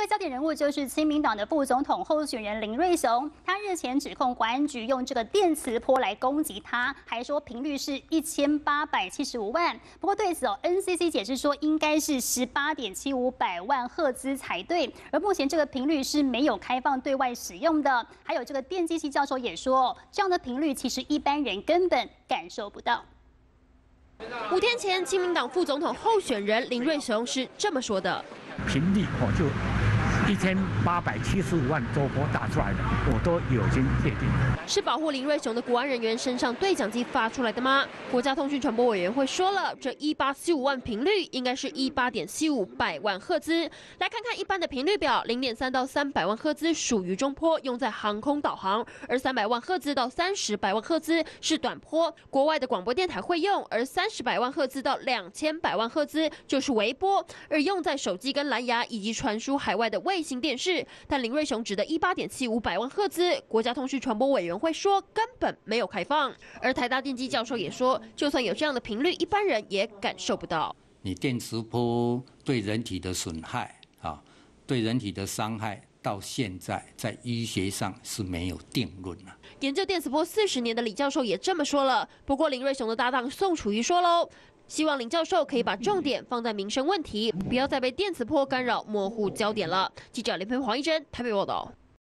焦点人物就是亲民党的副总统候选人林瑞雄，他日前指控国安局用这个电磁波来攻击他，还说频率是1875万。不过对此NCC 解释说应该是18.75万赫兹才对，而目前这个频率是没有开放对外使用的。还有这个电机系教授也说，这样的频率其实一般人根本感受不到。 5天前，亲民党副总统候选人林瑞雄是这么说的：“ 频率就1875万周波打出来的，我都已经界定。 是保护林瑞雄的国安人员身上对讲机发出来的吗？国家通讯传播委员会说了，这1875万频率应该是18.75百万赫兹。来看看一般的频率表，0.3到300万赫兹属于中波，用在航空导航；而300万赫兹到30百万赫兹是短波，国外的广播电台会用；而30百万赫兹到2000百万赫兹就是微波，而用在手机跟蓝牙以及传输海外的卫星电视。但林瑞雄指的18.75百万赫兹，国家通讯传播委员会说根本没有开放。而台大电机教授也说，就算有这样的频率，一般人也感受不到。 你电磁波对人体的损害对人体的伤害，到现在在医学上是没有定论了。 研究电磁波40年的李教授也这么说了。不过林瑞雄的搭档宋楚瑜说喽，希望林教授可以把重点放在民生问题，不要再被电磁波干扰，模糊焦点了。记者林培、黄一珍台北报道。